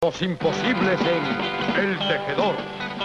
Los imposibles en El Tejedor.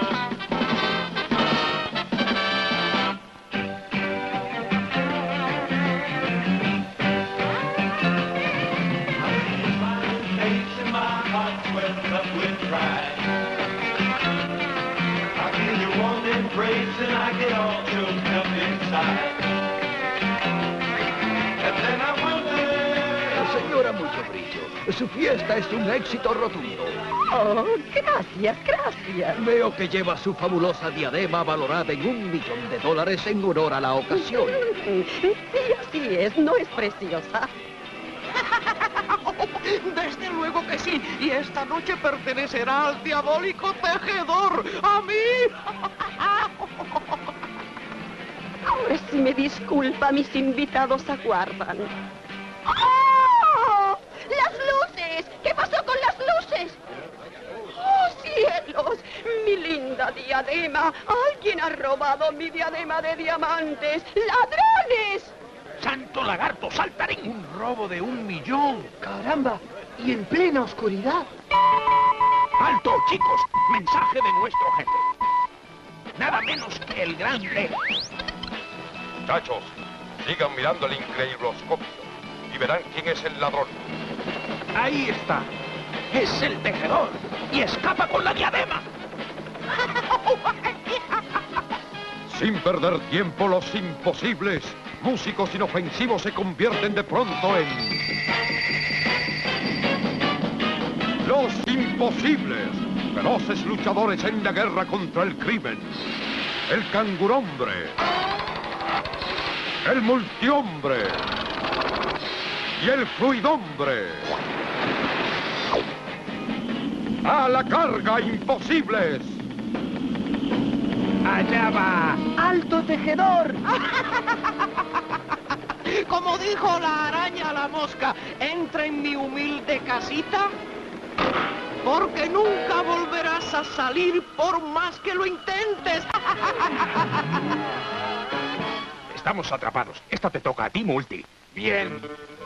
Señora Mucho Brillo, su fiesta es un éxito rotundo. Oh, gracias, gracias. Veo que lleva su fabulosa diadema valorada en $1 millón en honor a la ocasión. Sí, así es, ¿no es preciosa? Desde luego que sí, y esta noche pertenecerá al diabólico tejedor, a mí. Ahora sí me disculpa, mis invitados aguardan. ¡Oh! ¡Las luces! ¿Qué pasó con las luces? ¡Oh, cielos! ¡Mi linda diadema! ¡Alguien ha robado mi diadema de diamantes! ¡Ladrones! ¡Santo lagarto, saltarín! Un robo de $1 millón. ¡Caramba! ¿Y en plena oscuridad? ¡Alto, chicos! Mensaje de nuestro jefe. Nada menos que el grande. Muchachos, sigan mirando el increíbloscopio y verán quién es el ladrón. Ahí está. Es el tejedor y escapa con la diadema. Sin perder tiempo, los imposibles, músicos inofensivos, se convierten de pronto en... Los Imposibles, feroces luchadores en la guerra contra el crimen. El cangurhombre, el multihombre y el fluidhombre. ¡A la carga, imposibles! Allá va. ¡Alto tejedor! Como dijo la araña a la mosca, entra en mi humilde casita, porque nunca volverás a salir por más que lo intentes. Estamos atrapados. Esta te toca a ti, Multi. Bien.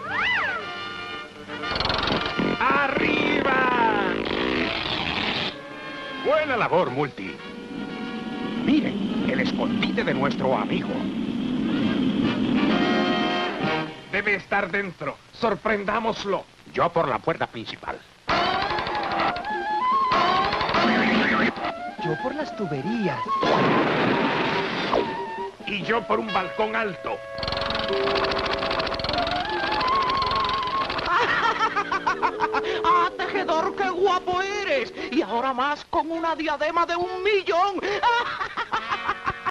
¡Arriba! Buena labor, Multi. Miren, el escondite de nuestro amigo. Debe estar dentro. Sorprendámoslo. Yo por la puerta principal. Yo por las tuberías. Y yo por un balcón alto. ¡Ah, tejedor, qué guapo eres! Y ahora más con una diadema de $1 millón.